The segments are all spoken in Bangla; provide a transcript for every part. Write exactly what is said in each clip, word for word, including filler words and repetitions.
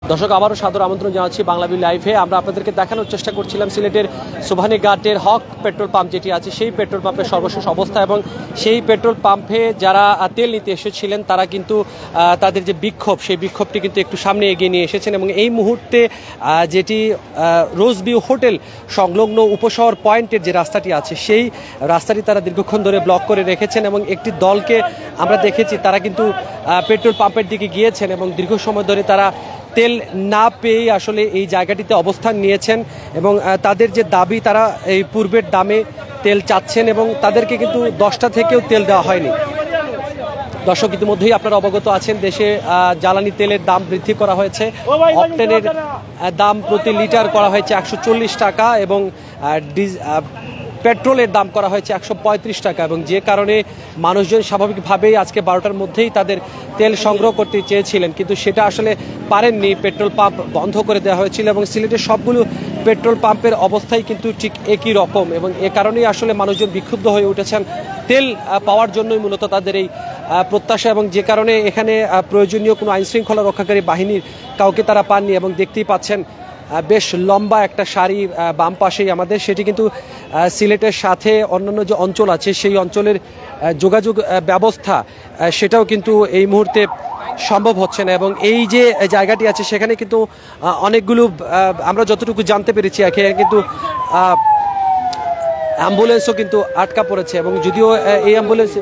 দর্শক আবারও সাদর আমন্ত্রণ জানাচ্ছি বাংলাবি লাইভে। আমরা আপনাদেরকে দেখানোর চেষ্টা করছিলাম সিলেটের সোভানীঘাটের হক পেট্রোল পাম্প যেটি আছে সেই পেট্রোল পাম্পের সর্বশেষ অবস্থা, এবং সেই পেট্রোল পাম্পে যারা তেল নিতে এসেছিলেন তারা কিন্তু তাদের যে বিক্ষোভ সেই বিক্ষোভটি কিন্তু একটু সামনে এগিয়ে নিয়ে এসেছেন, এবং এই মুহূর্তে যেটি রোজভিউ হোটেল সংলগ্ন উপশহর পয়েন্টের যে রাস্তাটি আছে সেই রাস্তাটি তারা দীর্ঘক্ষণ ধরে ব্লক করে রেখেছেন, এবং একটি দলকে আমরা দেখেছি তারা কিন্তু পেট্রোল পাম্পের দিকে গিয়েছেন এবং দীর্ঘ সময় ধরে তারা তেল না পেয়ে আসলে এই জায়গাটিতে অবস্থান নিয়েছেন, এবং তাদের যে দাবি তারা এই পূর্বের দামে তেল চাচ্ছেন, এবং তাদেরকে কিন্তু দশটা থেকেও তেল দেওয়া হয়নি। দর্শক ইতিমধ্যেই আপনারা অবগত আছেন দেশে জ্বালানি তেলের দাম বৃদ্ধি করা হয়েছে, অকটেনের দাম প্রতি লিটার করা হয়েছে একশো চল্লিশ টাকা এবং পেট্রোলের দাম করা হয়েছে একশো পঁয়ত্রিশ টাকা, এবং যে কারণে মানুষজন স্বাভাবিকভাবেই আজকে বারোটার মধ্যেই তাদের তেল সংগ্রহ করতে চেয়েছিলেন, কিন্তু সেটা আসলে পারেননি। পেট্রোল পাম্প বন্ধ করে দেওয়া হয়েছিল এবং সিলেটের সবগুলো পেট্রোল পাম্পের অবস্থাই কিন্তু ঠিক একই রকম, এবং এ কারণেই আসলে মানুষজন বিক্ষুব্ধ হয়ে উঠেছেন তেল পাওয়ার জন্যই মূলত তাদের এই প্রত্যাশা, এবং যে কারণে এখানে প্রয়োজনীয় কোনো আইনশৃঙ্খলা রক্ষাকারী বাহিনীর কাউকে তারা পাননি, এবং দেখতেই পাচ্ছেন বেশ লম্বা একটা সারি বাম পাশেই আমাদের, সেটি কিন্তু সিলেটের সাথে অন্যান্য যে অঞ্চল আছে সেই অঞ্চলের যোগাযোগ ব্যবস্থা সেটাও কিন্তু এই মুহূর্তে সম্ভব হচ্ছে না, এবং এই যে জায়গাটি আছে সেখানে কিন্তু অনেকগুলো আমরা যতটুকু জানতে পেরেছি এখানে কিন্তু অ্যাম্বুলেন্সও কিন্তু আটকা পড়েছে, এবং যদিও এই অ্যাম্বুলেন্সে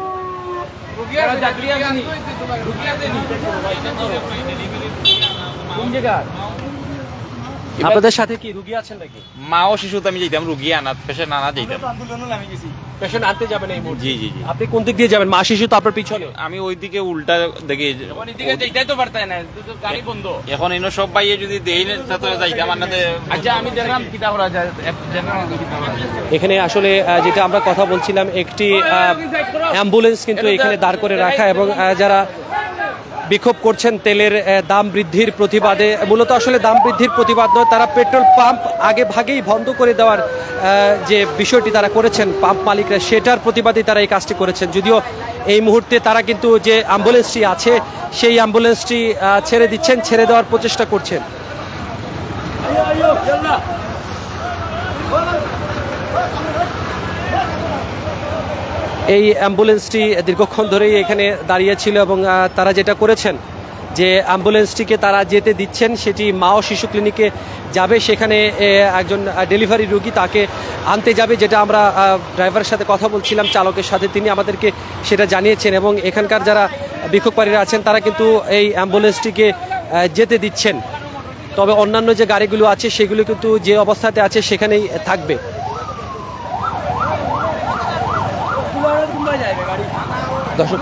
আপনাদের সাথে কি রোগী আছেন নাকি? মা ও শিশু তো আমি যাইতাম, রোগী আনা পেশেন্ট আনা যাইতাম। পেশেন্ট আনতে যাবেন এই মুহূর্তে? জি জি জি। আপনি কোন দিক দিয়ে যাবেন? মা শিশু তো আপনার পিছনে। আমি ওই দিকে উল্টা দেখি, ওইদিকে যাইতাই তো পারতাই না, গাড়ি বন্ধ। এখন এনো সব বাইয়ে যদি দেই না তো যাইতাম আনাতে। আচ্ছা আমি দেখলাম কিটা করা যায়। এখানে আসলে যেটা আমরা কথা বলছিলাম একটি অ্যাম্বুলেন্স কিন্তু এখানে দাঁড় করে রাখা, এবং যারা বিক্ষোভ করছেন তেলের দাম বৃদ্ধির প্রতিবাদে, মূলত আসলে দাম বৃদ্ধির প্রতিবাদ নয়, তারা পেট্রোল পাম্প আগে ভাগেই বন্ধ করে দেওয়ার যে বিষয়টি তারা করেছেন পাম্প মালিকরা, সেটার প্রতিবাদেই তারা এই কাজটি করেছেন। যদিও এই মুহূর্তে তারা কিন্তু যে অ্যাম্বুলেন্সটি আছে সেই অ্যাম্বুলেন্সটি ছেড়ে দিচ্ছেন, ছেড়ে দেওয়ার প্রচেষ্টা করছেন। এই অ্যাম্বুলেন্সটি দীর্ঘক্ষণ ধরেই এখানে দাঁড়িয়েছিল, এবং তারা যেটা করেছেন যে অ্যাম্বুলেন্সটিকে তারা যেতে দিচ্ছেন, সেটি মা ও শিশু ক্লিনিকে যাবে, সেখানে একজন ডেলিভারি রোগী তাকে আনতে যাবে, যেটা আমরা ড্রাইভারের সাথে কথা বলছিলাম চালকের সাথে, তিনি আমাদেরকে সেটা জানিয়েছেন, এবং এখানকার যারা বিক্ষোভকারীরা আছেন তারা কিন্তু এই অ্যাম্বুলেন্সটিকে যেতে দিচ্ছেন। তবে অন্যান্য যে গাড়িগুলো আছে সেগুলো কিন্তু যে অবস্থাতে আছে সেখানেই থাকবে। দর্শক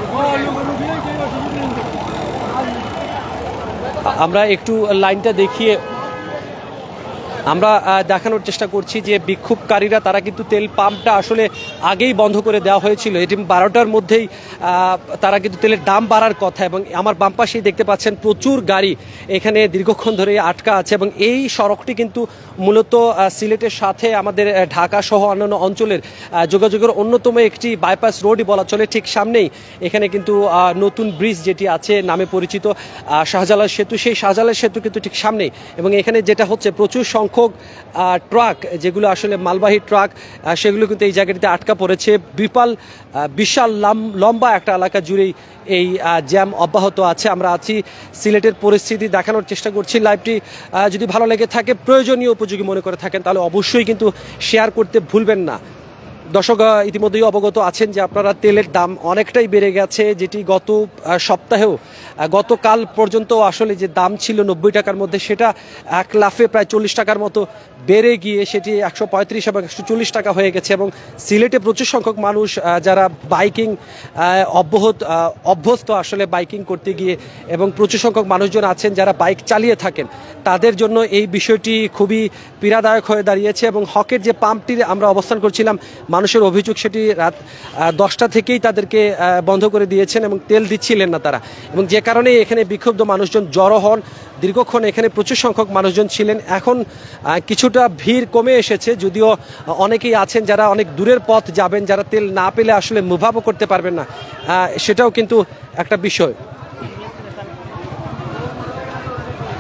আমরা একটু লাইনটা দেখিয়ে আমরা দেখানোর চেষ্টা করছি যে বিক্ষোভকারীরা তারা কিন্তু তেল পাম্পটা আসলে আগেই বন্ধ করে দেওয়া হয়েছিল, এটি বারোটার মধ্যেই তারা কিন্তু তেলের দাম বাড়ার কথা, এবং আমার বাম পাশেই দেখতে পাচ্ছেন প্রচুর গাড়ি এখানে দীর্ঘক্ষণ ধরে আটকা আছে, এবং এই সড়কটি কিন্তু মূলত সিলেটের সাথে আমাদের ঢাকা সহ অন্যান্য অঞ্চলের যোগাযোগের অন্যতম একটি বাইপাস রোডই বলা চলে। ঠিক সামনেই এখানে কিন্তু নতুন ব্রিজ যেটি আছে নামে পরিচিত শাহজালাল সেতু, সেই শাহজালাল সেতু কিন্তু ঠিক সামনেই, এবং এখানে যেটা হচ্ছে প্রচুর সংখ্যক ট্রাক যেগুলো আসলে মালবাহী ট্রাক সেগুলো কিন্তু এই জায়গাটিতে আটকা পড়েছে। বিপাল বিশাল লম্বা একটা এলাকা জুড়েই এই জ্যাম অব্যাহত আছে। আমরা আছি সিলেটের পরিস্থিতি দেখানোর চেষ্টা করছি। লাইভটি যদি ভালো লেগে থাকে, প্রয়োজনীয় উপযোগী মনে করে থাকেন, তাহলে অবশ্যই কিন্তু শেয়ার করতে ভুলবেন না। দর্শক ইতিমধ্যেই অবগত আছেন যে আপনারা তেলের দাম অনেকটাই বেড়ে গেছে, যেটি গত সপ্তাহেও গতকাল পর্যন্ত আসলে যে দাম ছিল নব্বই টাকার মধ্যে সেটা এক লাফে প্রায় চল্লিশ টাকার মতো বেড়ে গিয়ে সেটি একশো পঁয়ত্রিশ এবং একশো চল্লিশ টাকা হয়ে গেছে, এবং সিলেটে প্রচুর সংখ্যক মানুষ যারা বাইকিং অব্যাহত অভ্যস্ত আসলে বাইকিং করতে গিয়ে, এবং প্রচুর সংখ্যক মানুষজন আছেন যারা বাইক চালিয়ে থাকেন, তাদের জন্য এই বিষয়টি খুবই পীড়াদায়ক হয়ে দাঁড়িয়েছে। এবং হকের যে পাম্পটির আমরা অবস্থান করছিলাম, মানুষের অভিযোগ সেটি রাত দশটা থেকেই তাদেরকে বন্ধ করে দিয়েছেন এবং তেল দিচ্ছিলেন না তারা, এবং যে কারণে এখানে বিক্ষুব্ধ মানুষজন জড়ো হন। দীর্ঘক্ষণ এখানে প্রচুর সংখ্যক মানুষজন ছিলেন, এখন কিছুটা ভিড় কমে এসেছে, যদিও অনেকেই আছেন যারা অনেক দূরের পথ যাবেন, যারা তেল না পেলে আসলে মুভ আপও করতে পারবেন না, সেটাও কিন্তু একটা বিষয়।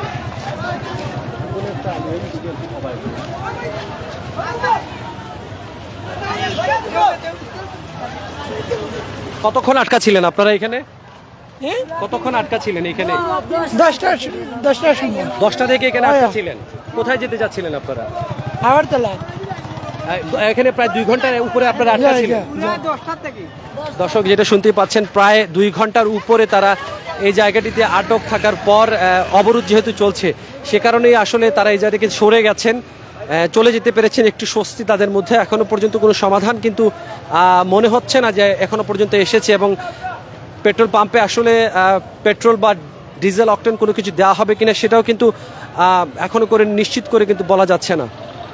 কতক্ষণ আটকা ছিলেন আপনারা এখানে? কতক্ষণ আটকা ছিলেন এখানে? দশটা দশটার সময় দশটা থেকে এখানে আটকা ছিলেন। কোথায় যেতে যাচ্ছিলেন আপনারা? আগরতলা। এখানে প্রায় দুই ঘন্টার উপরে আপনারা আটকা ছিলেন। দর্শক যেটা শুনতে পাচ্ছেন, প্রায় দুই ঘন্টার উপরে তারা এই জায়গাটিতে আটক থাকার পর অবরোধ যেহেতু চলছে, সে কারণেই আসলে তারা এই জায়গা থেকে সরে গেছেন, চলে যেতে পেরেছেন। একটু স্বস্তি তাদের মধ্যে। এখনো পর্যন্ত কোনো সমাধান কিন্তু মনে হচ্ছে না যে এখনো পর্যন্ত এসেছে, এবং পেট্রোল পাম্পে আসলে পেট্রোল বা ডিজেল অকটেন কোনো কিছু দেওয়া হবে কিনা সেটাও কিন্তু এখনো করে নিশ্চিত করে কিন্তু বলা যাচ্ছে না।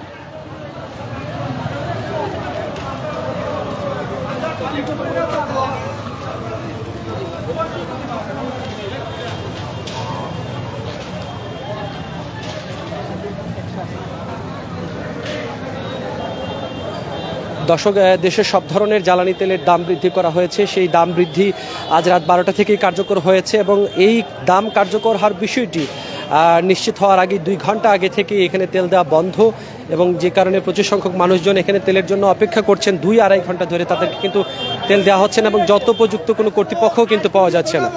দর্শক, দেশের সব ধরনের জ্বালানি তেলের দাম বৃদ্ধি করা হয়েছে। সেই দাম বৃদ্ধি আজ রাত বারোটা থেকেই কার্যকর হয়েছে, এবং এই দাম কার্যকর হওয়ার বিষয়টি নিশ্চিত হওয়ার আগে দুই ঘন্টা আগে থেকে এখানে তেল দেওয়া বন্ধ, এবং যে কারণে প্রচুর সংখ্যক মানুষজন এখানে তেলের জন্য অপেক্ষা করছেন। দুই আড়াই ঘন্টা ধরে তাদেরকে কিন্তু তেল দেওয়া হচ্ছে না, এবং যত উপযুক্ত কোনো কর্তৃপক্ষও কিন্তু পাওয়া যাচ্ছে না।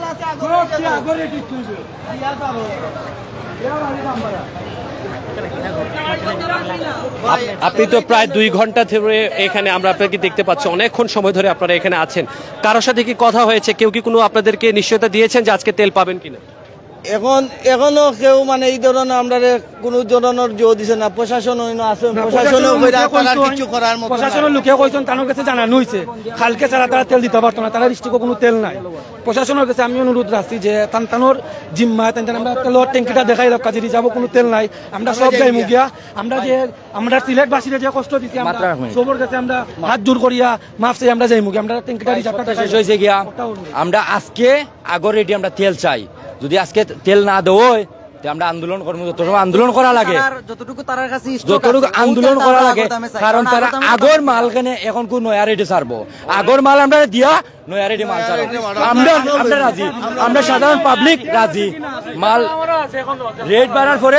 আপনি তো প্রায় দুই ঘন্টা ধরে এখানে, আমরা আপনাকে দেখতে পাচ্ছি অনেকক্ষণ সময় ধরে আপনারা এখানে আছেন। কারোর সাথে কি কথা হয়েছে? কেউ কি কোনো আপনাদেরকে নিশ্চয়তা দিয়েছেন যে আজকে তেল পাবেন কিনা? এখন এখনো কেউ মানে এই ধরনের আমরা কোনো ধরনের জো দিছে না। প্রশাসন আছে, প্রশাসনও কিছু করার মতো, প্রশাসনের লোকে কইছেন তানোর কাছে জানানো হয়েছে কালকে ছাড়া তারা তেল দিতে পারতো না, তারা ডিস্ট্রিক্টে কোনো তেল নাই। প্রশাসনের কাছে আমি অনুরোধ রাখছি যে তান তানোর জিম্মায় তান আমরা তেলের ট্যাঙ্কিটা দেখাই দাও, কাজে যাবো কোনো তেল নাই, আমরা সব যাই মুগিয়া। আমরা যে আমরা সিলেটবাসীরা যে কষ্ট দিচ্ছি আমরা সবার কাছে আমরা হাত জোর করিয়া মাফ চাই, আমরা যাই মুগি। আমরা ট্যাঙ্কিটা রিজার্ভটা শেষ হয়েছে গিয়া, আমরা আজকে আগর রেডি আমরা তেল চাই। যদি আজকে তেল না দেয় আমরা আন্দোলন করবো, যত সময় আন্দোলন করা লাগে যতটুকু তার কাছে যতটুকু আন্দোলন করা লাগে, কারণ তারা আগর মাল কেনে এখন কোন নয়া রেডি ছাড়বো। আগর মাল আমরা দিয়া নয়া রেডি মাল ছাড়বো, আমরা আমরা রাজি, আমরা সাধারণ পাবলিক রাজি। মাল রেট বাড়ার পরে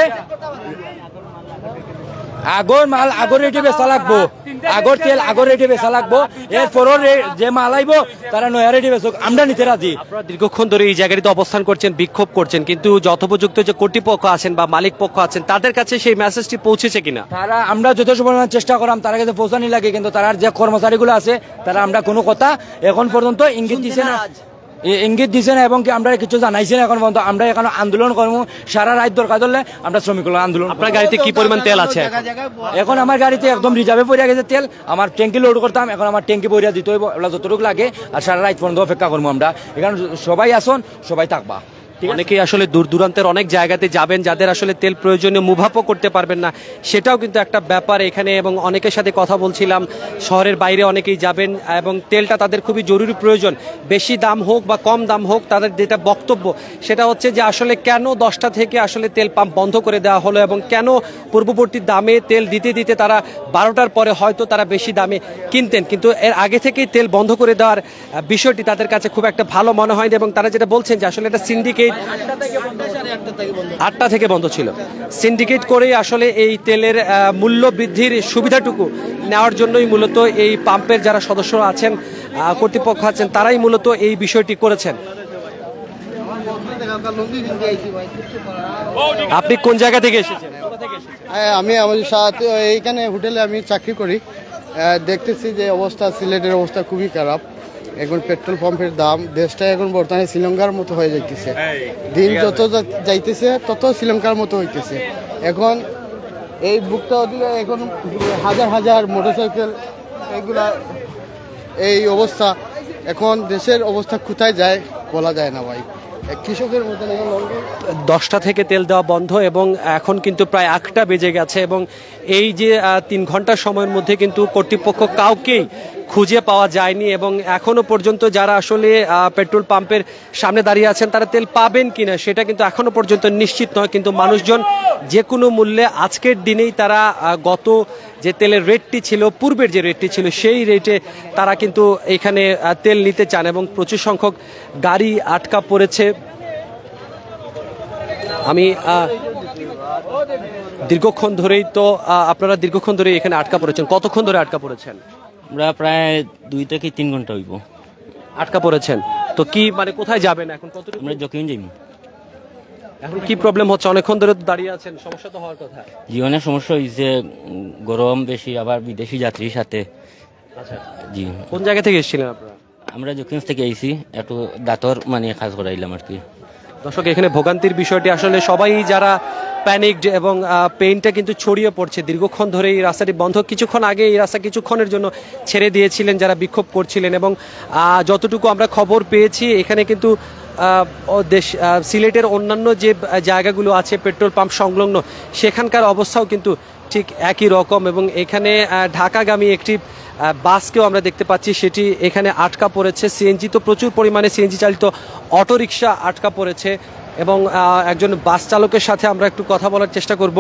আগর মাল আগর রেটে বেচা লাগবো, আগর তেল আগর রেটে বেচা লাগবো। এরপরও যে মাল আইব তারা নয়া রেটে বেচুক, আমরা নিতে রাজি। আপনারা দীর্ঘক্ষণ ধরে এই জায়গাটিতে অবস্থান করছেন, বিক্ষোভ করছেন, কিন্তু যথোপযুক্ত যে কর্তৃপক্ষ আছেন বা মালিক পক্ষ আছেন তাদের কাছে সেই মেসেজটি পৌঁছেছে কিনা? তারা আমরা যথেষ্ট পরিমাণ চেষ্টা করলাম, তারা কাছে পৌঁছানি লাগে, কিন্তু তারা যে কর্মচারীগুলো আছে তারা আমরা কোনো কথা এখন পর্যন্ত ইঙ্গিত দিছে না ইঙ্গিত দিছে না এবং কি আমরা কিছু জানাইছি না এখন পর্যন্ত। আমরা এখন আন্দোলন করবো, সারা রাত দরকার ধরলে আমরা শ্রমিক আন্দোলন। আপনার গাড়িতে কি পরিমাণ তেল আছে? এখন আমার গাড়িতে একদম রিজার্ভে পড়ে গেছে তেল, আমার ট্যাঙ্কি লোড করতাম, এখন আমার ট্যাঙ্কি পড়িয়া দিতে হইব, এগুলো যতটুকু লাগে। আর সারা রাত পর্যন্ত অপেক্ষা করবো আমরা এখানে, সবাই আসুন, সবাই থাকবা। অনেকেই আসলে দূর দূরান্তের অনেক জায়গাতে যাবেন, যাদের আসলে তেল প্রয়োজনীয় মুভ আপও করতে পারবেন না, সেটাও কিন্তু একটা ব্যাপার এখানে। এবং অনেকের সাথে কথা বলছিলাম, শহরের বাইরে অনেকেই যাবেন এবং তেলটা তাদের খুবই জরুরি প্রয়োজন। বেশি দাম হোক বা কম দাম হোক, তাদের যেটা বক্তব্য সেটা হচ্ছে যে আসলে কেন দশটা থেকে আসলে তেল পাম্প বন্ধ করে দেওয়া হলো, এবং কেন পূর্ববর্তী দামে তেল দিতে দিতে তারা বারোটার পরে হয়তো তারা বেশি দামে কিনতেন, কিন্তু এর আগে থেকেই তেল বন্ধ করে দেওয়ার বিষয়টি তাদের কাছে খুব একটা ভালো মনে হয়নি। এবং তারা যেটা বলছেন যে আসলে এটা সিন্ডিকেট, আটটা থেকে বন্ধ ছিল, সিন্ডিকেট করেই আসলে এই তেলের মূল্য বৃদ্ধির সুবিধাটুকু নেওয়ার জন্যই মূলত এই পাম্পের যারা সদস্য আছেন, কর্তৃপক্ষ আছেন, তারাই মূলত এই বিষয়টি করেছেন। আপনি কোন জায়গা থেকে এসেছেন? আমি আমাদের সাথে এইখানে হোটেলে আমি চাকরি করি, দেখতেছি যে অবস্থা, সিলেটের অবস্থা খুবই খারাপ। এখন পেট্রোল পাম্পের দাম, দেশটা এখন বর্তমানে শ্রীলঙ্কার মতো হয়ে যাইতেছে, দিন যত যাইতেছে তত শ্রীলঙ্কার মতো হইতেছে। এখন এই বুকটা দিলে এখন হাজার হাজার মোটরসাইকেল, এগুলা এই অবস্থা, এখন দেশের অবস্থা কোথায় যায় বলা যায় না ভাই। কৃষকের মতন দশটা থেকে তেল দেওয়া বন্ধ, এবং এখন কিন্তু প্রায় আটটা বেজে গেছে, এবং এই যে তিন ঘন্টার সময়ের মধ্যে কিন্তু কর্তৃপক্ষ কাউকেই খুঁজে পাওয়া যায়নি। এবং এখনো পর্যন্ত যারা আসলে পেট্রোল পাম্পের সামনে দাঁড়িয়ে আছেন তারা তেল পাবেন কিনা সেটা কিন্তু এখনো পর্যন্ত নিশ্চিত নয়। কিন্তু মানুষজন যে কোনো মূল্যে আজকের দিনেই তারা গত যে তেলের রেটটি ছিল, পূর্বের যে রেটটি ছিল, সেই রেটে তারা কিন্তু এখানে তেল নিতে চান, এবং প্রচুর সংখ্যক গাড়ি আটকা পড়েছে। আমি দীর্ঘক্ষণ ধরেই তো আহ, আপনারা দীর্ঘক্ষণ ধরে এখানে আটকা পড়েছেন, কতক্ষণ ধরে আটকা পড়েছেন? আমরা প্রায় দুই থেকে তিন ঘন্টা হইব। আটকা পড়েছেন তো কি মানে কোথায় যাবেন এখন? কতটুকু আমরা যখন যাইব এখন কি প্রবলেম হচ্ছে? অনেকক্ষণ ধরে তো দাঁড়িয়ে আছেন, সমস্যা তো হওয়ার কথা। জীবনের সমস্যা হয়েছে, উম, গরম বেশি, আবার বিদেশি যাত্রীর সাথে। আচ্ছা, জি, কোন জায়গা থেকে এসেছিলেন আপনারা? আমরা যখন থেকে আইছি একটু দাঁতর মানে কাজ করাইলাম আর কি। দর্শক, এখানে ভোগান্তির বিষয়টি আসলে সবাই যারা প্যানিকড এবং পেইনটা কিন্তু ছড়িয়ে পড়ছে। দীর্ঘক্ষণ ধরে এই রাস্তাটি বন্ধ, কিছুক্ষণ আগে এই রাস্তা কিছুক্ষণের জন্য ছেড়ে দিয়েছিলেন যারা বিক্ষোভ করছিলেন। এবং আহ, যতটুকু আমরা খবর পেয়েছি এখানে কিন্তু আহ, ও দেশ আহ, সিলেটের অন্যান্য যে জায়গাগুলো আছে পেট্রোল পাম্প সংলগ্ন, সেখানকার অবস্থাও কিন্তু ঠিক একই রকম। এবং এখানে আহ, ঢাকাগামী একটি আহ, বাসকেও আমরা দেখতে পাচ্ছি, সেটি এখানে আটকা পড়েছে। সিএনজি তো প্রচুর পরিমাণে সিএনজি চালিত অটোরিকশা আটকা পড়েছে। এবং আহ, একজন বাস চালকের সাথে আমরা একটু কথা বলার চেষ্টা করব।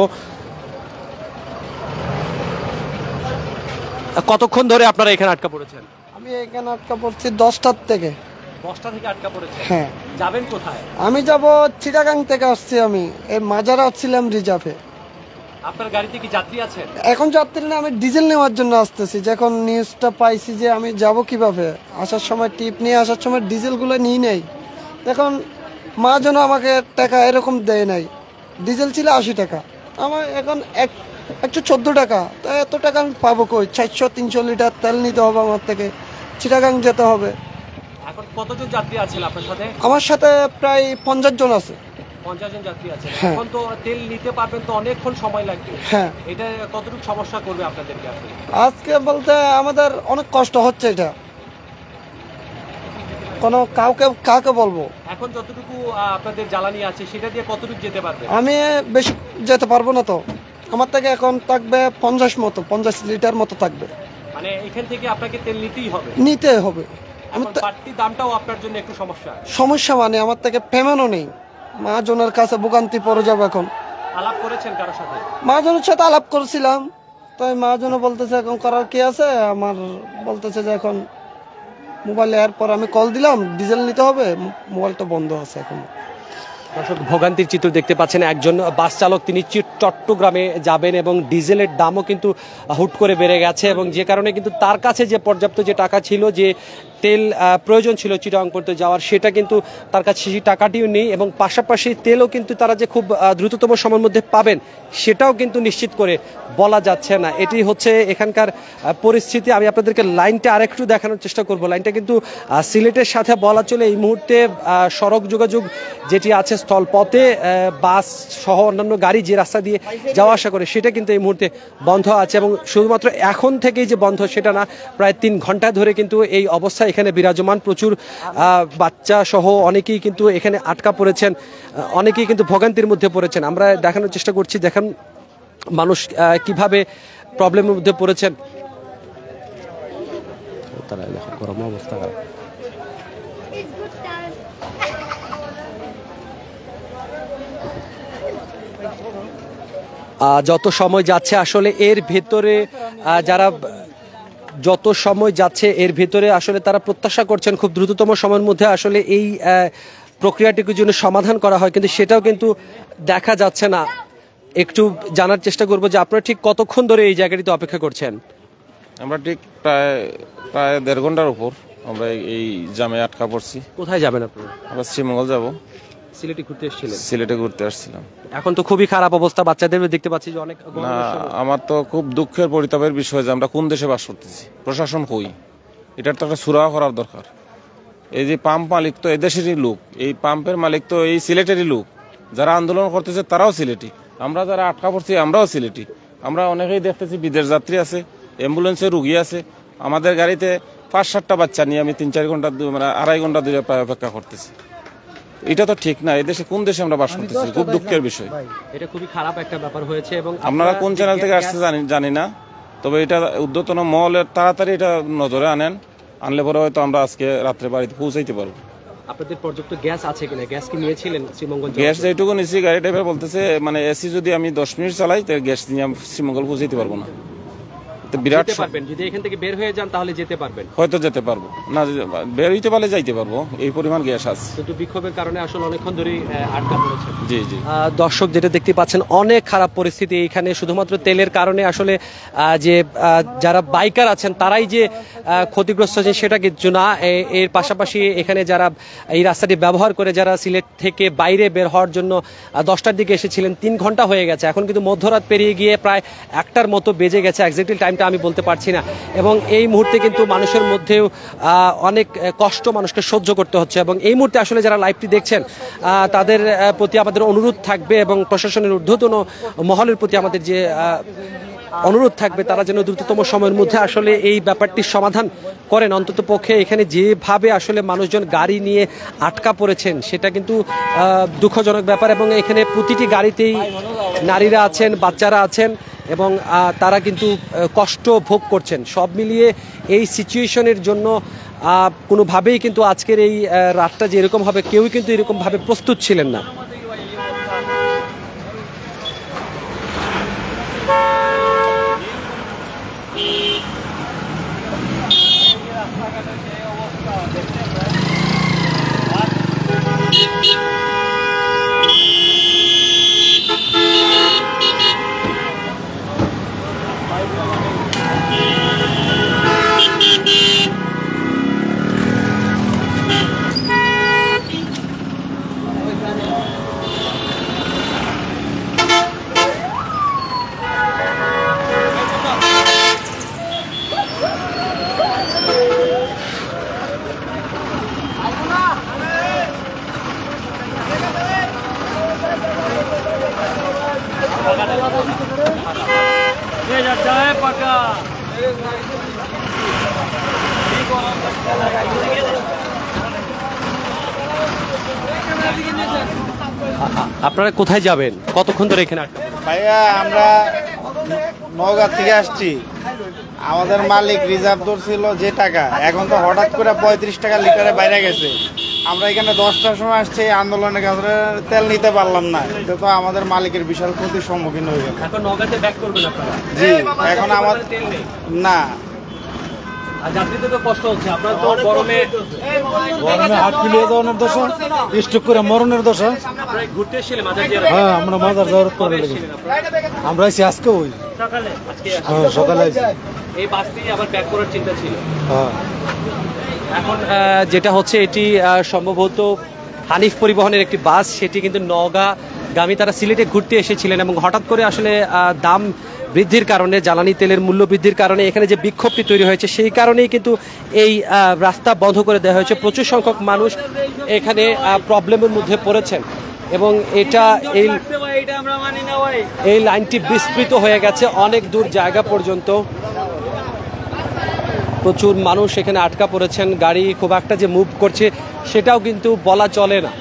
কতক্ষণ ধরে আপনারা এখানে আটকা পড়েছেন? আমি এখানে আটকা পড়ছি দশটার থেকে। দশটা থেকে আটকা পড়েছে? হ্যাঁ। যাবেন কোথায়? আমি যাব চিটাগাং থেকে আসছি, আমি এই মাজারা ছিলাম রিজার্ভে। আপনার গাড়িতে কি যাত্রী আছেন? এখন যাত্রী না, আমি ডিজেল নেওয়ার জন্য আসতেছি। যখন নিউজটা পাইছি যে আমি যাব কিভাবে, আসার সময় টিপ নিয়ে আসার সময় ডিজেলগুলো নিই নেই। এখন মা যেন আমাকে টাকা এরকম দেয় নাই। ডিজেল ছিল আশি টাকা, আমার এখন এক একশো চোদ্দো টাকা। তো এত টাকা আমি পাবো কই? চারশো তিনশো লিটার তেল নিতে হবে আমার থেকে, চিটাগাং যেতে হবে। এখন কতজন যাত্রী আছেন আপনার সাথে? আমার সাথে প্রায় পঞ্চাশ জন আছে। পঞ্চাশ জন যাত্রী আছে। হ্যাঁ। এখন তো তেল নিতে পারবেন তো অনেকক্ষণ সময় লাগবে। হ্যাঁ। এটা কতটুকু সমস্যা করবে আপনাদেরকে? আসলে আজকে বলতে আমাদের অনেক কষ্ট হচ্ছে, এটা কোনো কাউকে কাকে বলবো। এখন যতটুকু আহ, আপনাদের জ্বালানি আছে সেটা দিয়ে কতটুকু যেতে পারবে? আমি বেশি যেতে পারবো না, তো আমার থেকে এখন থাকবে পঞ্চাশ মতো পঞ্চাশ লিটার মতো থাকবে। মানে এখান থেকে আপনাকে তেল নিতেই হবে? নিতে হবে। আমি এখন বাড়তি দামটাও আপনার জন্য একটু সমস্যা। সমস্যা মানে আমার থেকে পেমেন্টও নেই। মহাজনের কাছে ভোগান্তি পড়ে যাবো এখন। আলাপ করেছেন কারোর সাথে? মহাজনের সাথে আলাপ করেছিলাম, তো মহাজনও বলতেছে এখন করার কি আছে। আমার বলতেছে যে এখন মোবাইলে এরপর আমি কল দিলাম, ডিজেল নিতে হবে, মোবাইলটা বন্ধ আছে এখন। দর্শক, ভোগান্তির চিত্র দেখতে পাচ্ছেন। একজন বাস চালক, তিনি চট্টগ্রামে যাবেন এবং ডিজেলের দামও কিন্তু হুট করে বেড়ে গেছে। এবং যে কারণে কিন্তু তার কাছে যে পর্যাপ্ত যে টাকা ছিল, যে তেল প্রয়োজন ছিল চিটাগাং পর্যন্ত যাওয়ার, সেটা কিন্তু তার কাছে সেই টাকাটিও নেই। এবং পাশাপাশি তেলও কিন্তু তারা যে খুব দ্রুততম সময়ের মধ্যে পাবেন সেটাও কিন্তু নিশ্চিত করে বলা যাচ্ছে না। এটি হচ্ছে এখানকার পরিস্থিতি। আমি আপনাদেরকে লাইনটা আরেকটু দেখানোর চেষ্টা করব। লাইনটা কিন্তু সিলেটের সাথে বলা চলে এই মুহূর্তে সড়ক যোগাযোগ যেটি আছে, স্থলপথে বাস সহ অন্যান্য গাড়ি যে রাস্তা দিয়ে যাওয়া আসা করে, সেটা কিন্তু এই মুহূর্তে বন্ধ আছে। এবং শুধুমাত্র এখন থেকেই যে বন্ধ সেটা না, প্রায় তিন ঘন্টা ধরে কিন্তু এই অবস্থা এখানে বিরাজমান। প্রচুর বাচ্চা সহ অনেকেই কিন্তু এখানে আটকা পড়েছেন, অনেকেই কিন্তু ভোগান্তির মধ্যে পড়েছেন। আমরা দেখানোর চেষ্টা করছি, দেখেন মানুষ কিভাবে প্রবলেমের মধ্যে পড়েছেন। তারা গরম অবস্থা। যত সময় যাচ্ছে আসলে এর ভেতরে যারা যত সময় যাচ্ছে এর ভেতরে আসলে তারা প্রত্যাশা করছেন খুব দ্রুততম সময়ের মধ্যে আসলে এই প্রক্রিয়াটির জন্য সমাধান করা হয়, কিন্তু সেটাও কিন্তু দেখা যাচ্ছে না। একটু জানার চেষ্টা করবো যে আপনারা ঠিক কতক্ষণ ধরে এই জায়গাটিতে অপেক্ষা করছেন? আমরা ঠিক প্রায় প্রায় দেড় ঘন্টার উপর আমরা এই জামে আটকা পড়ছি। কোথায় যাবেন আপনারা? আমরা শ্রীমঙ্গল যাব। সিলেটে ঘুরতে এসেছিলেন? সিলেটে ঘুরতে আসছিলাম। এখন তো খুবই খারাপ অবস্থা, বাচ্চাদের দেখতে পাচ্ছি যে অনেক। না, আমার তো খুব দুঃখের পরিতাপের বিষয় যে আমরা কোন দেশে বাস করতেছি। প্রশাসন কই, এটার তো একটা সুরাহা করার দরকার। এই যে পাম্প মালিক তো এদেশেরই লোক, এই পাম্পের মালিক তো এই সিলেটেরই লোক, যারা আন্দোলন করতেছে তারাও সিলেটি, আমরা যারা আটকা পড়ছি আমরাও সিলেটি। আমরা অনেকেই দেখতেছি বিদেশ যাত্রী আছে, অ্যাম্বুলেন্সে রুগী আছে। আমাদের গাড়িতে পাঁচ সাতটা বাচ্চা নিয়ে আমি তিন চার ঘন্টা মানে আড়াই ঘন্টা ধরে প্রায় অপেক্ষা করতেছি। এটা তো ঠিক না। এই দেশে কোন দেশে আমরা বাস করতেছি, খুব দুঃখের বিষয়। এটা খুবই খারাপ একটা ব্যাপার হয়েছে। এবং আপনারা কোন চ্যানেল থেকে আসছে জানি জানি না, তবে এটা উদ্যতন মহলের তাড়াতাড়ি এটা নজরে আনেন, আনলে পরে হয়তো আমরা আজকে রাত্রে বাড়িতে পৌঁছাইতে পারবো। আপনাদের পর্যাপ্ত গ্যাস আছে কিনা? গ্যাস কি নিয়েছিলেন শ্রীমঙ্গল? গ্যাস যেটুকু নিচ্ছি, গাড়ি ড্রাইভার বলতেছে মানে এসি যদি আমি দশ মিনিট চালাই তো গ্যাস নিয়ে আমি শ্রীমঙ্গল পৌঁছাইতে পারবো না। এতে বিরাট যেতে পারবেন যদি এখান থেকে বের হয়ে যান তাহলে যেতে পারবেন হয়তো যেতে পারবো না, বের হইতে পারলে যাইতে পারবো, এই পরিমাণ গ্যাস আছে। কিন্তু বিক্ষোভের কারণে আসলে অনেকক্ষণ ধরেই আহ, আটকা পড়েছে। জি জি আহ, দর্শক যেটা দেখতে পাচ্ছেন অনেক খারাপ পরিস্থিতি এইখানে, শুধুমাত্র তেলের কারণে আসলে আহ, যে আহ, যারা বাইকার আছেন তারাই যে আহ, ক্ষতিগ্রস্ত হয়েছে সেটা কিছু না। এ- এর পাশাপাশি এখানে যারা এই রাস্তাটি ব্যবহার করে যারা সিলেট থেকে বাইরে বের হওয়ার জন্য আহ, দশটার দিকে এসেছিলেন, তিন ঘন্টা হয়ে গেছে, এখন কিন্তু মধ্যরাত পেরিয়ে গিয়ে প্রায় একটার মতো বেজে গেছে, এক্স্যাক্টলি টাইমটা আমি বলতে পারছি না। এবং এই মুহূর্তে কিন্তু মানুষের মধ্যেও আহ, অনেক আহ, কষ্ট মানুষকে সহ্য করতে হচ্ছে। এবং এই মুহূর্তে আসলে যারা লাইভটি দেখছেন আহ, তাদের আহ, প্রতি আমাদের অনুরোধ থাকবে এবং প্রশাসনের ঊর্ধ্বতন মহলের প্রতি আমাদের যে আহ, অনুরোধ থাকবে তারা যেন দ্রুততম সময়ের মধ্যে আসলে এই ব্যাপারটির সমাধান করেন। অন্তত পক্ষে এখানে যেভাবে আসলে মানুষজন গাড়ি নিয়ে আটকা পড়েছেন সেটা কিন্তু আহ, দুঃখজনক ব্যাপার। এবং এখানে প্রতিটি গাড়িতেই নারীরা আছেন, বাচ্চারা আছেন এবং আহ, তারা কিন্তু আহ, কষ্ট ভোগ করছেন। সব মিলিয়ে এই সিচুয়েশনের জন্য আহ, কোনোভাবেই কিন্তু আজকের এই আহ, রাতটা যে এরকম হবে কেউই কিন্তু এরকমভাবে প্রস্তুত ছিলেন না। আপনারা কোথায় যাবেন? কতক্ষণ ধরে এখানে আটকা? ভাইয়া আমরা নওগাঁ থেকে আসছি, আমাদের মালিক রিজার্ভ ধরছিল যে টাকা, এখন তো হঠাৎ করে পঁয়ত্রিশ টাকা লিটারে বাইরে গেছে। আমরা এখানে দশটার সময় আসছি, আন্দোলনের কাছে তেল নিতে পারলাম না, এটা তো আমাদের মালিকের বিশাল ক্ষতির সম্মুখীন হয়ে গেল। এখন নওগাঁতে ব্যাক করবেন আপনারা? জি, এখন আমার তেল নেই না, আর যাত্রীদের তো কষ্ট হচ্ছে। আপনারা তো গরমে গরমে হাত ফুলিয়ে যাওয়ার দশা, স্ট্রোক করে মরণের দশা। আপনারা ঘুরতে এসেছিলেন মাঝে যে? হ্যাঁ, আমরা মাদার যাওয়ার পরে আমরা আছি আজকে, ওই সকালে আজকে হ্যাঁ সকালে আছি। এই বাস দিয়ে আবার ব্যাক করার চিন্তা ছিল। হ্যাঁ, এখন আহ, যেটা হচ্ছে এটি আহ, সম্ভবত হানিফ পরিবহনের একটি বাস, সেটি কিন্তু নওগাঁ গামী, তারা সিলেটে ঘুরতে এসেছিলেন এবং হঠাৎ করে আসলে আহ, দাম বৃদ্ধির কারণে, জ্বালানি তেলের মূল্য বৃদ্ধির কারণে এখানে যে বিক্ষোভটি তৈরি হয়েছে সেই কারণেই কিন্তু এই আহ, রাস্তা বন্ধ করে দেওয়া হয়েছে। প্রচুর সংখ্যক মানুষ এখানে প্রবলেমের মধ্যে পড়েছেন এবং এটা এই এই লাইনটি বিস্তৃত হয়ে গেছে অনেক দূর জায়গা পর্যন্ত। প্রচুর মানুষ এখানে আটকা পড়েছেন, গাড়ি খুব একটা যে মুভ করছে সেটাও কিন্তু বলা চলে না।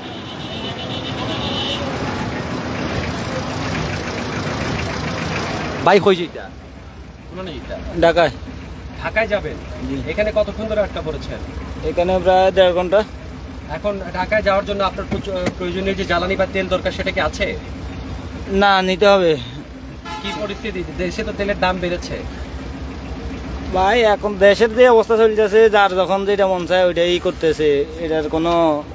ভাই কই যেটা? ঢাকায়। ঢাকায় যাবেন? এখানে কতক্ষণ ধরে আটকা পড়েছেন? এখানে প্রায় দেড় ঘন্টা। এখন ঢাকায় যাওয়ার জন্য আপনার প্রয়োজনীয় যে জ্বালানি বা তেল দরকার সেটা কি আছে? না, নিতে হবে। কি পরিস্থিতি? দেশে তো তেলের দাম বেড়েছে ভাই, এখন দেশের যে অবস্থা চলতেছে, যার যখন যেটা মন চায় ওইটাই করতেছে। এটার কোনো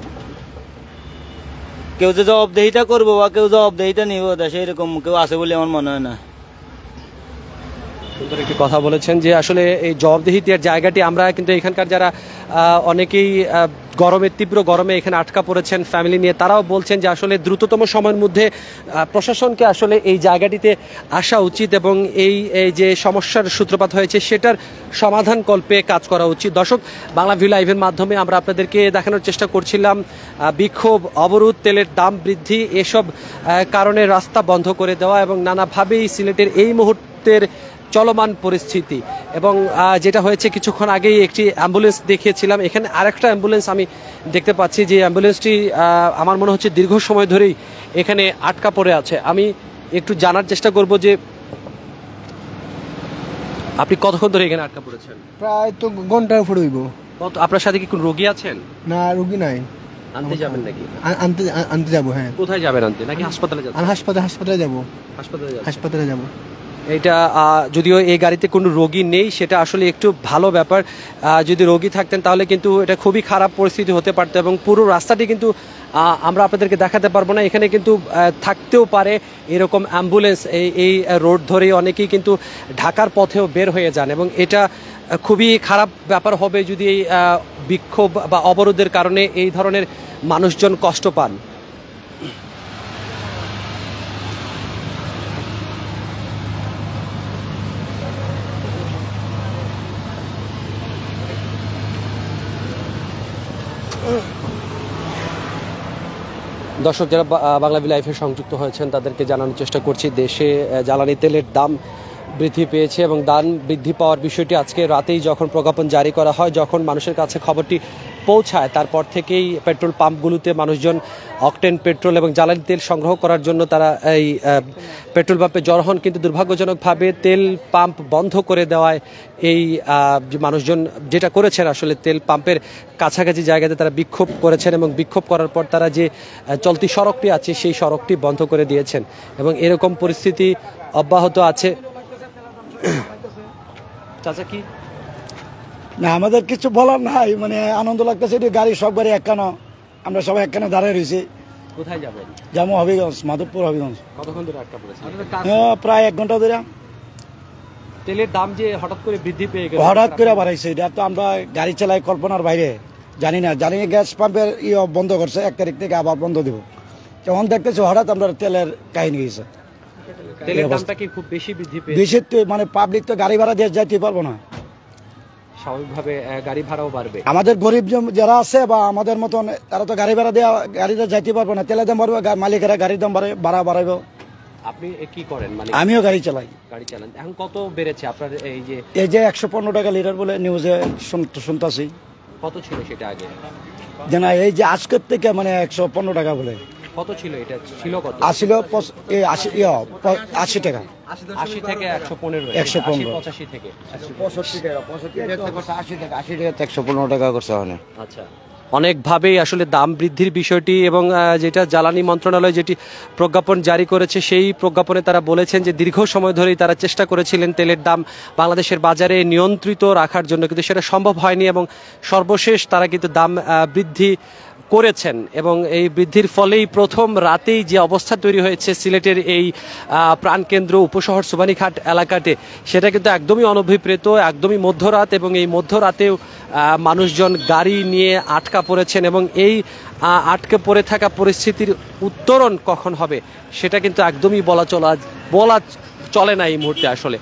কেউ যে জবাবদেহিতা করবো বা কেউ জবাবদেহিতা নিব দেশে এরকম কেউ আছে বলে আমার মনে হয় না। সুন্দর একটি কথা বলেছেন যে আসলে এই জবাবদিহিতার জায়গাটি আমরা কিন্তু এখানকার যারা আহ, অনেকেই আহ, গরমের তীব্র গরমে এখানে আটকা পড়েছেন ফ্যামিলি নিয়ে, তারাও বলছেন যে আসলে দ্রুততম সময়ের মধ্যে আহ, প্রশাসনকে আসলে এই জায়গাটিতে আসা উচিত এবং এই এই যে সমস্যার সূত্রপাত হয়েছে সেটার সমাধান কল্পে কাজ করা উচিত। দর্শক, বাংলা ভিউ লাইভের মাধ্যমে আমরা আপনাদেরকে দেখানোর চেষ্টা করছিলাম আহ, বিক্ষোভ, অবরোধ, তেলের দাম বৃদ্ধি, এসব আহ, কারণে রাস্তা বন্ধ করে দেওয়া এবং নানাভাবেই সিলেটের এই মুহূর্তের চলমান পরিস্থিতি। এবং যেটা হয়েছে কিছুক্ষণ আগেই একটি অ্যাম্বুলেন্স দেখিয়েছিলাম, এখানে আরেকটা অ্যাম্বুলেন্স আমি দেখতে পাচ্ছি যে অ্যাম্বুলেন্সটি আমার মনে হচ্ছে দীর্ঘ সময় ধরেই এখানে আটকা পড়ে আছে। আমি একটু জানার চেষ্টা করব যে আপনি কতক্ষণ ধরে এখানে আটকা পড়েছেন? প্রায় তো ঘন্টার উপরে হইব। কত? আপনার সাথে কি কোন রোগী আছেন? না, রোগী নাই। আনতে যাবেন নাকি? আনতে আনতে যাবো। হ্যাঁ। কোথায় যাবেন আনতে? নাকি হাসপাতালে যাবেন? আমি হাসপাতালে হাসপাতালে যাবো। হাসপাতালে যাবেন? হাসপাতালে যাবো। এটা যদিও এই গাড়িতে কোনো রোগী নেই, সেটা আসলে একটু ভালো ব্যাপার। যদি রোগী থাকতেন তাহলে কিন্তু এটা খুবই খারাপ পরিস্থিতি হতে পারতো, এবং পুরো রাস্তাটি কিন্তু আমরা আপনাদেরকে দেখাতে পারবো না। এখানে কিন্তু থাকতেও পারে এরকম অ্যাম্বুলেন্স, এই এই রোড ধরে অনেকেই কিন্তু ঢাকার পথেও বের হয়ে যান, এবং এটা খুবই খারাপ ব্যাপার হবে যদি এই বিক্ষোভ বা অবরোধের কারণে এই ধরনের মানুষজন কষ্ট পান। দর্শক যারা বাংলাভি লাইফে সংযুক্ত হয়েছেন তাদেরকে জানানোর চেষ্টা করছি, দেশে জ্বালানি তেলের দাম বৃদ্ধি পেয়েছে এবং দাম বৃদ্ধি পাওয়ার বিষয়টি আজকে রাতেই যখন প্রজ্ঞাপন জারি করা হয়, যখন মানুষের কাছে খবরটি পৌঁছায়, তারপর থেকেই পেট্রোল পাম্পগুলোতে মানুষজন অকটেন পেট্রোল এবং জ্বালানি তেল সংগ্রহ করার জন্য তারা এই পেট্রোল পাম্পে জড়ো হন। কিন্তু দুর্ভাগ্যজনকভাবে তেল পাম্প বন্ধ করে দেওয়ায় এই মানুষজন যেটা করেছেন, আসলে তেল পাম্পের কাছাকাছি জায়গাতে তারা বিক্ষোভ করেছেন, এবং বিক্ষোভ করার পর তারা যে চলতি সড়কটি আছে সেই সড়কটি বন্ধ করে দিয়েছেন, এবং এরকম পরিস্থিতি অব্যাহত আছে। চাচা কি না, আমাদের কিছু বলার নাই, মানে আনন্দ লাগতেছে। গাড়ি সব গাড়ি একখানো, আমরা সবাই একখানে দাঁড়িয়ে রয়েছি। কোথায় যাবেন? যাবো হবিগঞ্জ, মাধবপুর হবিগঞ্জ। কতক্ষণ ধরে আটকা পড়েছে? প্রায় এক ঘন্টা ধরে। তেলের দাম যে হঠাৎ করে বৃদ্ধি পেয়ে গেল, হঠাৎ করে বাড়াইছে, এটা তো আমরা গাড়ি চালাই কল্পনার বাইরে, জানি না। জানি গ্যাস পাম্পের ইয়ে বন্ধ করছে, এক তারিখ থেকে আবার বন্ধ দিব। যখন দেখতেছি হঠাৎ আমরা তেলের কাহিনী গেছে। তেলের দামটা কি খুব বেশি বৃদ্ধি পেয়েছে? বেশি তো, মানে পাবলিক তো গাড়ি ভাড়া দিয়ে যাইতে পারবো না, স্বাভাবিকভাবে গাড়ি ভাড়াও বাড়বে। আমাদের গরিব যারা আছে বা আমাদের মতন তারা তো গাড়ি ভাড়া দেওয়া গাড়িতে যাইতে পারবো না। তেলের দাম বাড়বে, মালিকেরা গাড়ির দাম বাড়ে, ভাড়া বাড়াবে। আপনি কি করেন? মানে আমিও গাড়ি চালাই। গাড়ি চালান। এখন কত বেড়েছে আপনার? এই যে এই যে একশো পনেরো টাকা লিটার বলে নিউজে শুনতেছি। কত ছিল সেটা আগে? জানা এই যে আজকের থেকে মানে একশো পনেরো টাকা বলে। কত ছিল এটা? ছিল কত? আসিল আশি টাকা। আশি থেকে একশো পনেরো, একশো পনেরো, পঁচাশি থেকে পঁয়ষট্টি টাকা, পঁয়ষট্টি আশি টাকা, আশি টাকা একশো পনেরো টাকা করছে। আচ্ছা, অনেকভাবেই আসলে দাম বৃদ্ধির বিষয়টি, এবং যেটা জ্বালানি মন্ত্রণালয় যেটি প্রজ্ঞাপন জারি করেছে, সেই প্রজ্ঞাপনে তারা বলেছেন যে দীর্ঘ সময় ধরেই তারা চেষ্টা করেছিলেন তেলের দাম বাংলাদেশের বাজারে নিয়ন্ত্রিত রাখার জন্য, কিন্তু সেটা সম্ভব হয়নি, এবং সর্বশেষ তারা কিন্তু দাম বৃদ্ধি করেছেন। এবং এই বৃদ্ধির ফলেই প্রথম রাতেই যে অবস্থা তৈরি হয়েছে সিলেটের এই প্রাণকেন্দ্র উপশহর সুবানীঘাট এলাকাতে, সেটা কিন্তু একদমই অনভিপ্রেত, একদমই মধ্যরাত, এবং এই মধ্যরাতেও মানুষজন গাড়ি নিয়ে আটকা পড়েছেন, এবং এই আটকে পড়ে থাকা পরিস্থিতির উত্তরণ কখন হবে সেটা কিন্তু একদমই বলা চলা বলা চলে না এই মুহূর্তে আসলে।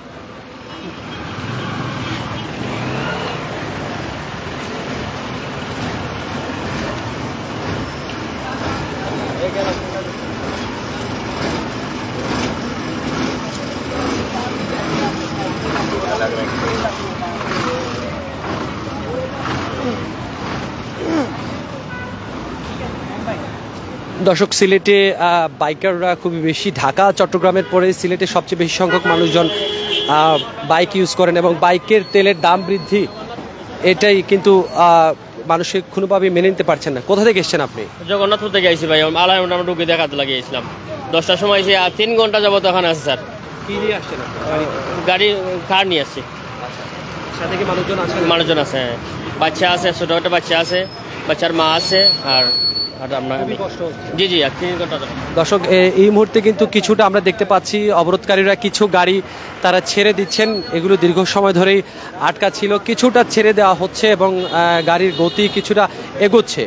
দর্শক, সিলেটে বাইকাররা খুবই বেশি, ঢাকা চট্টগ্রামের পরে সিলেটে সবচেয়ে বেশি সংখ্যক মানুষজন বাইক ইউজ করেন, এবং বাইকের তেলের দাম বৃদ্ধি এটাই কিন্তু মানুষের কোনোভাবেই মেনে নিতে পারছেন না। কোথা থেকে এসছেন আপনি? জগন্নাথপুর থেকে আইসি ভাই, আলাই মোটামুটি ঢুকে দেখাতে লাগিয়েছিলাম দশটার সময় এসে, আর তিন ঘন্টা যাবো তখন আছে স্যার। কি নিয়ে আসছেন? গাড়ি কার নিয়ে আসছি। সাথে কি মানুষজন আছে? মানুষজন আছে, বাচ্চা আছে, ছোটো একটা বাচ্চা আছে, বাচ্চার মা আছে, আর জি জি দর্শক, এই মুহূর্তে কিন্তু কিছুটা আমরা দেখতে পাচ্ছি অবরোধকারীরা কিছু গাড়ি তারা ছেড়ে দিচ্ছেন, এগুলো দীর্ঘ সময় ধরেই আটকা ছিল, কিছুটা ছেড়ে দেওয়া হচ্ছে এবং গাড়ির গতি কিছুটা এগোচ্ছে।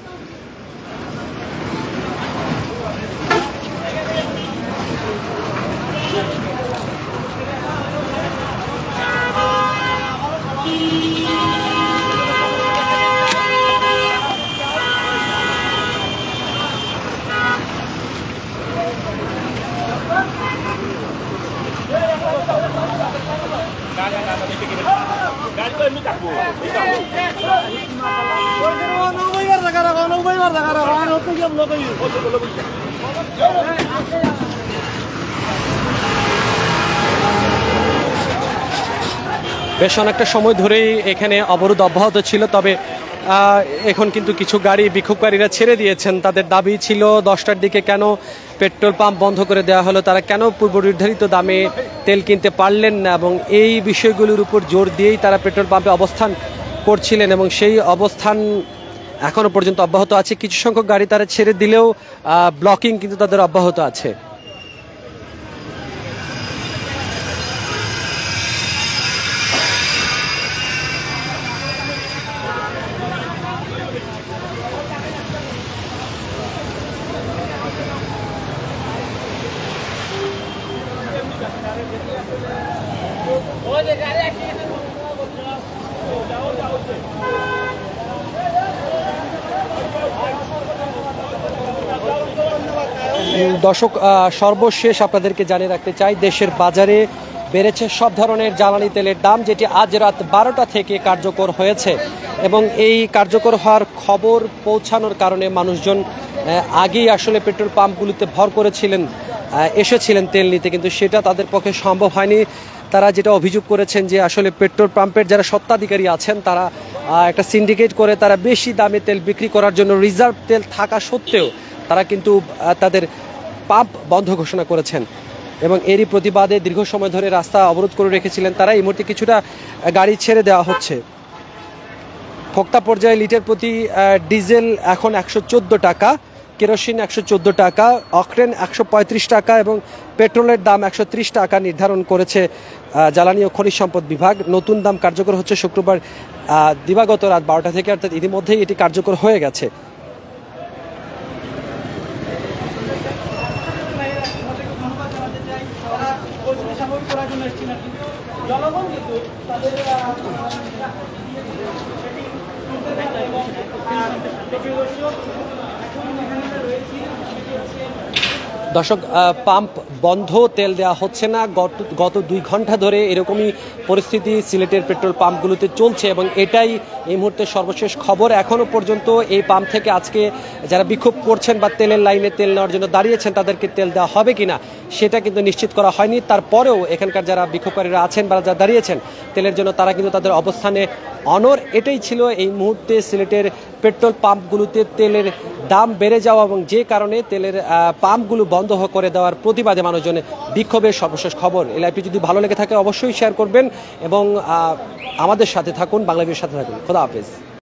বেশ অনেকটা সময় ধরেই এখানে অবরোধ অব্যাহত ছিল, তবে এখন কিন্তু কিছু গাড়ি বিক্ষোভকারীরা ছেড়ে দিয়েছেন। তাদের দাবি ছিল দশটার দিকে কেন পেট্রোল পাম্প বন্ধ করে দেওয়া হলো, তারা কেন পূর্ব নির্ধারিত দামে তেল কিনতে পারলেন না, এবং এই বিষয়গুলোর উপর জোর দিয়েই তারা পেট্রোল পাম্পে অবস্থান করছিলেন এবং সেই অবস্থান এখনো পর্যন্ত অব্যাহত আছে। কিছু সংখ্যক গাড়ি তারা ছেড়ে দিলেও ব্লকিং কিন্তু তাদের অব্যাহত আছে। দর্শক, সর্বশেষ আপনাদেরকে জানিয়ে রাখতে চাই, দেশের বাজারে বেড়েছে সব ধরনের জ্বালানি তেলের দাম, যেটি আজ রাত বারোটা থেকে কার্যকর হয়েছে এবং এই কার্যকর হওয়ার খবর পৌঁছানোর কারণে মানুষজন আগেই আসলে পেট্রোল পাম্পগুলিতে ভর করেছিলেন, এসেছিলেন তেল নিতে, কিন্তু সেটা তাদের পক্ষে সম্ভব হয়নি। তারা যেটা অভিযোগ করেছেন যে আসলে পেট্রোল পাম্পের যারা স্বত্বাধিকারী আছেন তারা একটা সিন্ডিকেট করে তারা বেশি দামে তেল বিক্রি করার জন্য রিজার্ভ তেল থাকা সত্ত্বেও তারা কিন্তু তাদের পাম্প বন্ধ ঘোষণা করেছেন এবং এরই প্রতিবাদে দীর্ঘ সময় ধরে রাস্তা অবরোধ করে রেখেছিলেন তারা। এই মুহূর্তে কিছুটা গাড়ি ছেড়ে দেওয়া হচ্ছে। ভোক্তা পর্যায়ে লিটার প্রতি ডিজেল এখন একশো চোদ্দো টাকা, কেরোসিন একশো চোদ্দো টাকা, অকটেন একশো পঁয়ত্রিশ টাকা এবং পেট্রোলের দাম একশো ত্রিশ টাকা নির্ধারণ করেছে জ্বালানি ও খনিজ সম্পদ বিভাগ। নতুন দাম কার্যকর হচ্ছে শুক্রবার দিবাগত রাত বারোটা থেকে, অর্থাৎ ইতিমধ্যেই এটি কার্যকর হয়ে গেছে। দর্শক, পাম্প বন্ধ, তেল দেওয়া হচ্ছে না, গত গত দুই ঘন্টা ধরে এরকমই পরিস্থিতি সিলেটের পেট্রোল পাম্পগুলোতে চলছে এবং এটাই এই মুহূর্তে সর্বশেষ খবর। এখনো পর্যন্ত এই পাম্প থেকে আজকে যারা বিক্ষোভ করছেন বা তেলের লাইনে তেল নেওয়ার জন্য দাঁড়িয়েছেন তাদেরকে তেল দেওয়া হবে কিনা সেটা কিন্তু নিশ্চিত করা হয়নি। তারপরেও এখানকার যারা বিক্ষোভকারীরা আছেন বা যারা দাঁড়িয়েছেন তেলের জন্য, তারা কিন্তু তাদের অবস্থানে অনড়। এটাই ছিল এই মুহূর্তে সিলেটের পেট্রোল পাম্পগুলোতে তেলের দাম বেড়ে যাওয়া এবং যে কারণে তেলের পাম্পগুলো বন্ধ করে দেওয়ার প্রতিবাদে মানুষজনের বিক্ষোভের সর্বশেষ খবর। এই লাইভটি যদি ভালো লেগে থাকে অবশ্যই শেয়ার করবেন এবং আমাদের সাথে থাকুন, বাংলাদেশের সাথে থাকুন। খোদা হাফেজ।